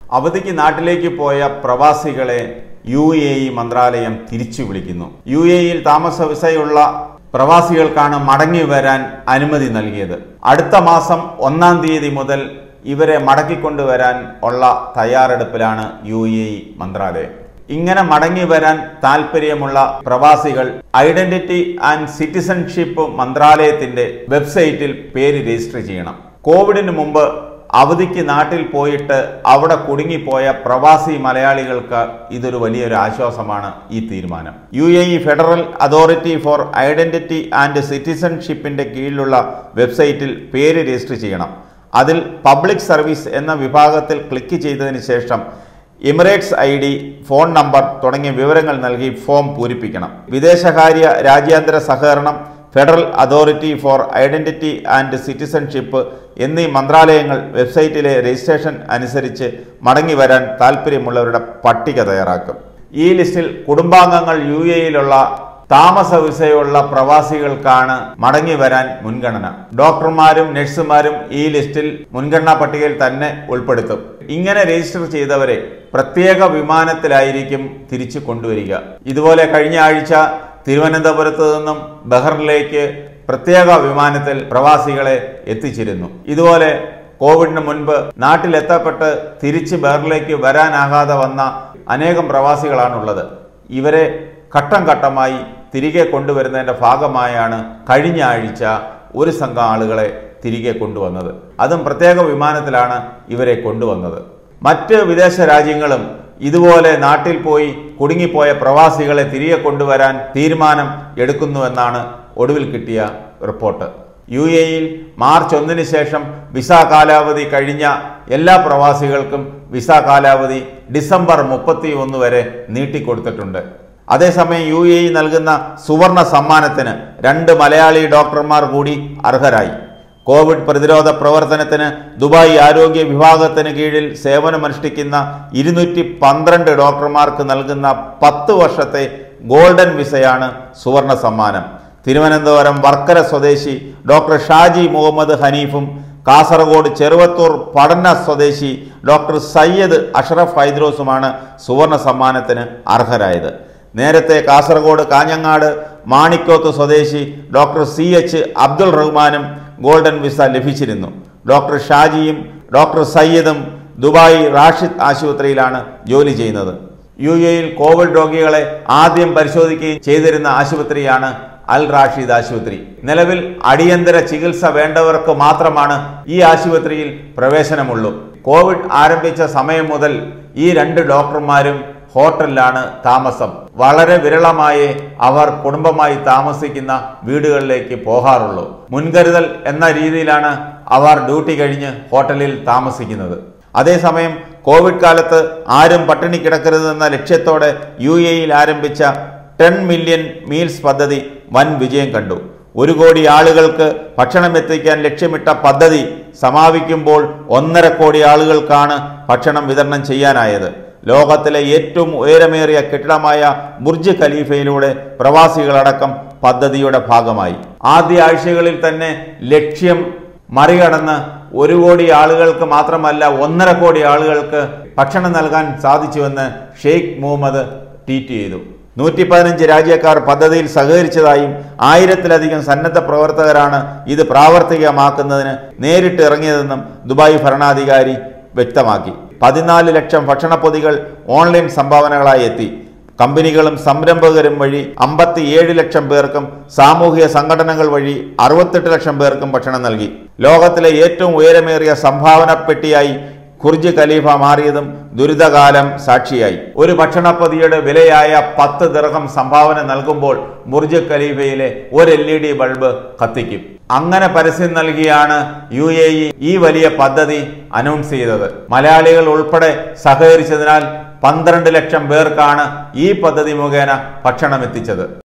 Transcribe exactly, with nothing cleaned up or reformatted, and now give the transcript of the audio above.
അവധിക്ക് നാട്ടിലേക്ക് പോയ പ്രവാസികളെ യു എ ഇ മന്ത്രാലയം തിരിച്ചു വിളിക്കുന്നു. യു എ ഇയിൽ താമസ വിസയുള്ള പ്രവാസികൾക്കാണ് മടങ്ങി വരാൻ അനുമതി നൽകിയത്. അടുത്ത മാസം ഒന്നാം തീയതി മുതൽ ഇവരെ മടക്കിക്കൊണ്ടുവരാൻ ഉള്ള തയ്യാറെടുപ്പിലാണ് യു എ ഇ മന്ത്രാലയം. ഇങ്ങനെ മടങ്ങി വരാൻ താല്പര്യമുള്ള പ്രവാസികൾ ഐഡന്റിറ്റി ആൻഡ് സിറ്റിസൺഷിപ്പ് മന്ത്രാലയത്തിന്റെ വെബ്സൈറ്റിൽ പേര് രജിസ്റ്റർ ചെയ്യണം. കോവിഡിന് മുമ്പ് അവധിക്ക് നാട്ടിൽ പോയിട്ട് അവിടെ കുടുങ്ങിപ്പോയ പ്രവാസി മലയാളികൾക്ക് ഇതൊരു വലിയൊരു ആശ്വാസമാണ് ഈ തീരുമാനം. U A E Federal Authority for Identity and സിറ്റിസൺഷിപ്പിന്റെ കീഴിലുള്ള വെബ്സൈറ്റിൽ പേര് രജിസ്റ്റർ ചെയ്യണം. അതിൽ പബ്ലിക് സർവീസ് എന്ന വിഭാഗത്തിൽ ക്ലിക്ക് ചെയ്തതിന് ശേഷം Emirates I D, phone number തുടങ്ങിയ വിവരങ്ങൾ നൽകി ഫോം പൂരിപ്പിക്കണം. വിദേശകാര്യ രാജ്യാന്തര സഹകരണം, Federal Authority for Identity and Citizenship എന്നീ മന്ത്രാലയങ്ങൾ വെബ്സൈറ്റിലെ രജിസ്ട്രേഷൻ അനുസരിച്ച് മടങ്ങി വരാൻ താല്പര്യമുള്ളവരുടെ പട്ടിക തയ്യാറാക്കും. ഈ ലിസ്റ്റിൽ കുടുംബാംഗങ്ങൾ യു എയിലുള്ള താമസ വിസയുള്ള പ്രവാസികൾക്കാണ് മടങ്ങി വരാൻ മുൻഗണന. ഡോക്ടർമാരും നഴ്സുമാരും ഈ ലിസ്റ്റിൽ മുൻഗണനാ പട്ടികയിൽ തന്നെ ഉൾപ്പെടുത്തും. ഇങ്ങനെ രജിസ്റ്റർ ചെയ്തവരെ പ്രത്യേക വിമാനത്തിലായിരിക്കും തിരിച്ചു കൊണ്ടുവരിക. ഇതുപോലെ കഴിഞ്ഞ ആഴ്ച തിരുവനന്തപുരത്ത് നിന്നും ബഹ്റിനിലേക്ക് പ്രത്യേക വിമാനത്തിൽ പ്രവാസികളെ എത്തിച്ചിരുന്നു. ഇതുപോലെ കോവിഡിന് മുൻപ് നാട്ടിലെത്തപ്പെട്ട് തിരിച്ച് ബഹ്റിനിലേക്ക് വരാനാകാതെ വന്ന അനേകം പ്രവാസികളാണുള്ളത്. ഇവരെ ഘട്ടം ഘട്ടമായി തിരികെ കൊണ്ടുവരുന്നതിൻ്റെ ഭാഗമായാണ് കഴിഞ്ഞ ആഴ്ച ഒരു സംഘം ആളുകളെ തിരികെ കൊണ്ടുവന്നത്. അതും പ്രത്യേക വിമാനത്തിലാണ് ഇവരെ കൊണ്ടുവന്നത്. മറ്റ് വിദേശ രാജ്യങ്ങളും ഇതുപോലെ നാട്ടിൽ പോയി കുടുങ്ങിപ്പോയ പ്രവാസികളെ തിരികെ കൊണ്ടുവരാൻ തീരുമാനം എടുക്കുന്നുവെന്നാണ് ഒടുവിൽ കിട്ടിയ റിപ്പോർട്ട്. യു എ ഇയിൽ മാർച്ച് ഒന്നിന് ശേഷം വിസ കാലാവധി കഴിഞ്ഞ എല്ലാ പ്രവാസികൾക്കും വിസ കാലാവധി ഡിസംബർ മുപ്പത്തി ഒന്ന് വരെ നീട്ടിക്കൊടുത്തിട്ടുണ്ട്. അതേസമയം യു എ ഇ നൽകുന്ന സുവർണ സമ്മാനത്തിന് രണ്ട് മലയാളി ഡോക്ടർമാർ കൂടി അർഹരായി. കോവിഡ് പ്രതിരോധ പ്രവർത്തനത്തിന് ദുബായ് ആരോഗ്യ വിഭാഗത്തിന് കീഴിൽ സേവനമനുഷ്ഠിക്കുന്ന ഇരുന്നൂറ്റി പന്ത്രണ്ട് ഡോക്ടർമാർക്ക് നൽകുന്ന പത്ത് വർഷത്തെ ഗോൾഡൻ വിസയാണ് സുവർണ സമ്മാനം. തിരുവനന്തപുരം വർക്കല സ്വദേശി ഡോക്ടർ ഷാജി മുഹമ്മദ് ഹനീഫും കാസർഗോഡ് ചെറുവത്തൂർ പടന്ന സ്വദേശി ഡോക്ടർ സയ്യദ് അഷ്റഫ് ഹൈദ്രോസുമാണ് സുവർണ സമ്മാനത്തിന് അർഹരായത്. നേരത്തെ കാസർഗോഡ് കാഞ്ഞങ്ങാട് മാണിക്കോത്ത് സ്വദേശി ഡോക്ടർ സി എച്ച് അബ്ദുൾ റഹ്മാനും ഗോൾഡൻ വിസ ലഭിച്ചിരുന്നു. ഡോക്ടർ ഷാജിയും ഡോക്ടർ സയ്യദും ദുബായ് റാഷിദ് ആശുപത്രിയിലാണ് ജോലി ചെയ്യുന്നത്. യു എയിൽ കോവിഡ് രോഗികളെ ആദ്യം പരിശോധിക്കുകയും ചെയ്തിരുന്ന ആശുപത്രിയാണ് അൽ റാഷിദ് ആശുപത്രി. നിലവിൽ അടിയന്തര ചികിത്സ വേണ്ടവർക്ക് മാത്രമാണ് ഈ ആശുപത്രിയിൽ പ്രവേശനമുള്ളൂ. കോവിഡ് ആരംഭിച്ച സമയം മുതൽ ഈ രണ്ട് ഡോക്ടർമാരും ഹോട്ടലിലാണ് താമസം. വളരെ വിരളമായേ അവർ കുടുംബമായി താമസിക്കുന്ന വീടുകളിലേക്ക് പോകാറുള്ളൂ. മുൻകരുതൽ എന്ന രീതിയിലാണ് അവർ ഡ്യൂട്ടി കഴിഞ്ഞ് ഹോട്ടലിൽ താമസിക്കുന്നത്. അതേസമയം കോവിഡ് കാലത്ത് ആരും പട്ടിണി കിടക്കരുതെന്ന ലക്ഷ്യത്തോടെ യു എ ഇയിൽ ആരംഭിച്ച ടെൻ മില്യൺ മീൽസ് പദ്ധതി വൻ വിജയം കണ്ടു. ഒരു കോടി ആളുകൾക്ക് ഭക്ഷണം എത്തിക്കാൻ ലക്ഷ്യമിട്ട പദ്ധതി സമാപിക്കുമ്പോൾ ഒന്നര കോടി ആളുകൾക്കാണ് ഭക്ഷണം വിതരണം ചെയ്യാനായത്. ലോകത്തിലെ ഏറ്റവും ഉയരമേറിയ കെട്ടിടമായ ബുർജ് ഖലീഫയിലൂടെ പ്രവാസികളടക്കം പദ്ധതിയുടെ ഭാഗമായി. ആദ്യ ആഴ്ചകളിൽ തന്നെ ലക്ഷ്യം മറികടന്ന് ഒരു കോടി ആളുകൾക്ക് മാത്രമല്ല ഒന്നര കോടി ആളുകൾക്ക് ഭക്ഷണം നൽകാൻ സാധിച്ചുവെന്ന് ഷെയ്ഖ് മുഹമ്മദ് ട്വീറ്റ് ചെയ്തു. നൂറ്റി പതിനഞ്ച് രാജ്യക്കാർ പദ്ധതിയിൽ സഹകരിച്ചതായും ആയിരത്തിലധികം സന്നദ്ധ പ്രവർത്തകരാണ് ഇത് പ്രാവർത്തികമാക്കുന്നതിന് നേരിട്ട് ഇറങ്ങിയതെന്നും ദുബായ് ഭരണാധികാരി വ്യക്തമാക്കി. പതിനാല് ലക്ഷം ഭക്ഷണപ്പൊതികൾ ഓൺലൈൻ സംഭാവനകളായി എത്തി. കമ്പനികളും സംരംഭകരും വഴി അമ്പത്തിയേഴ് ലക്ഷം പേർക്കും സാമൂഹിക സംഘടനകൾ വഴി അറുപത്തെട്ട് ലക്ഷം പേർക്കും ഭക്ഷണം നൽകി. ലോകത്തിലെ ഏറ്റവും ഉയരമേറിയ സംഭാവന പെട്ടിയായി ബുർജ് ഖലീഫ മാറിയതും ദുരിതകാലം സാക്ഷിയായി. ഒരു ഭക്ഷണപ്പൊതിയുടെ വിലയായ പത്ത് ദിർഹം സംഭാവന നൽകുമ്പോൾ ബുർജ് ഖലീഫയിലെ ഒരു എൽ ഇ ഡി ബൾബ് കത്തിക്കും. അങ്ങനെ പരസ്യം നൽകിയാണ് യു എ ഇ ഈ വലിയ പദ്ധതി അനൗൺസ് ചെയ്തത്. മലയാളികൾ ഉൾപ്പെടെ സഹകരിച്ചതിനാൽ പന്ത്രണ്ട് ലക്ഷം പേർക്കാണ് ഈ പദ്ധതി മുഖേന ഭക്ഷണം എത്തിച്ചത്.